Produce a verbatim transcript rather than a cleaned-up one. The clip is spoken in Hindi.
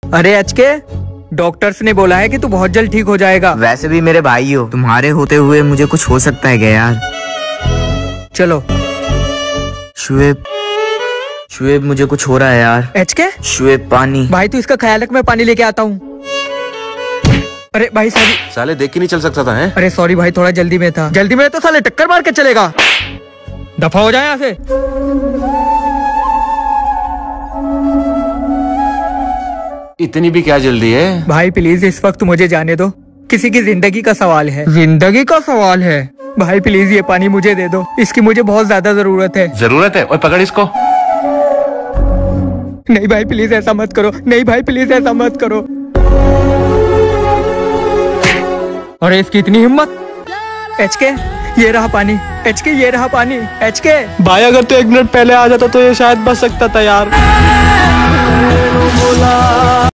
अरे एच के, डॉक्टर्स ने बोला है कि तू बहुत जल्द ठीक हो जाएगा। वैसे भी मेरे भाई हो, तुम्हारे होते हुए मुझे कुछ हो सकता है क्या यार। चलो। शुएब, शुएब मुझे कुछ हो रहा है यार। एच के, शुएब पानी। भाई तू इसका ख्याल रख, मैं पानी लेके आता हूँ। अरे भाई सॉरी। साले देख के नहीं चल सकता था हैं? अरे सॉरी भाई, थोड़ा जल्दी में था। जल्दी में तो साले टक्कर मार के चलेगा। दफा हो जाए यहाँ से। इतनी भी क्या जल्दी है? भाई प्लीज इस वक्त मुझे जाने दो, किसी की जिंदगी का सवाल है। जिंदगी का सवाल है भाई, प्लीज ये पानी मुझे दे दो, इसकी मुझे बहुत ज्यादा जरूरत है। जरूरत है? ओए पकड़ इसको। नहीं भाई प्लीज ऐसा मत करो, नहीं भाई प्लीज ऐसा मत करो। अरे इसकी इतनी हिम्मत। एच के, ये रहा पानी। एच के, ये रहा पानी। एच के भाई अगर तू एक मिनट पहले आ जाता तो ये शायद बच सकता था यार।